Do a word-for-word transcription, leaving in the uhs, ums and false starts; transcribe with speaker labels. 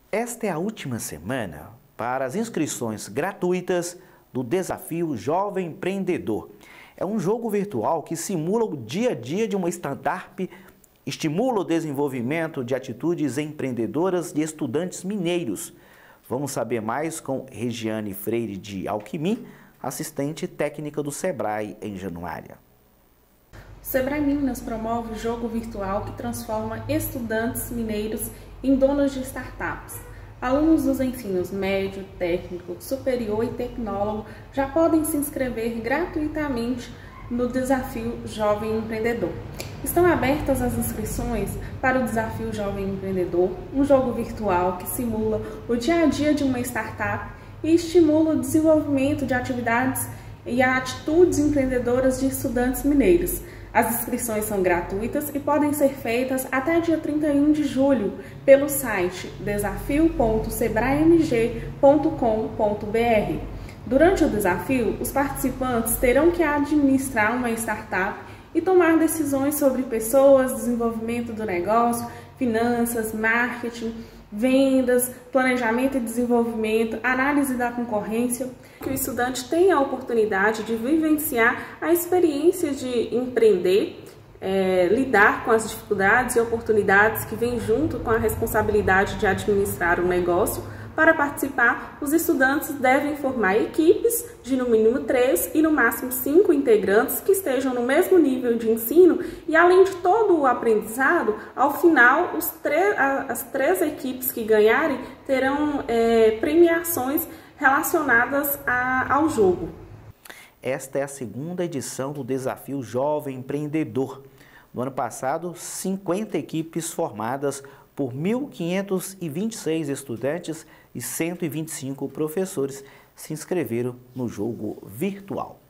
Speaker 1: Esta é a última semana para as inscrições gratuitas do Desafio Jovem Empreendedor. É um jogo virtual que simula o dia a dia de uma startup, estimula o desenvolvimento de atitudes empreendedoras de estudantes mineiros. Vamos saber mais com Regiane Freire de Alquimim, assistente técnica do Sebrae em Januária.
Speaker 2: O Sebrae Minas promove o jogo virtual que transforma estudantes mineiros em donos de startups. Alunos dos ensinos médio, técnico, superior e tecnólogo já podem se inscrever gratuitamente no Desafio Jovem Empreendedor. Estão abertas as inscrições para o Desafio Jovem Empreendedor, um jogo virtual que simula o dia a dia de uma startup e estimula o desenvolvimento de atividades e atitudes empreendedoras de estudantes mineiros. As inscrições são gratuitas e podem ser feitas até dia trinta e um de julho pelo site desafio ponto sebraemg ponto com ponto br. Durante o desafio, os participantes terão que administrar uma startup e tomar decisões sobre pessoas, desenvolvimento do negócio, finanças, marketing, vendas, planejamento e desenvolvimento, análise da concorrência, que o estudante tenha a oportunidade de vivenciar a experiência de empreender, é, lidar com as dificuldades e oportunidades que vêm junto com a responsabilidade de administrar um negócio. Para participar, os estudantes devem formar equipes de no mínimo três e no máximo cinco integrantes que estejam no mesmo nível de ensino e, além de todo o aprendizado, ao final os as três equipes que ganharem terão é, premiações relacionadas a, ao jogo.
Speaker 1: Esta é a segunda edição do Desafio Jovem Empreendedor. No ano passado, cinquenta equipes formadas por mil quinhentos e vinte e seis estudantes e cento e vinte e cinco professores se inscreveram no jogo virtual.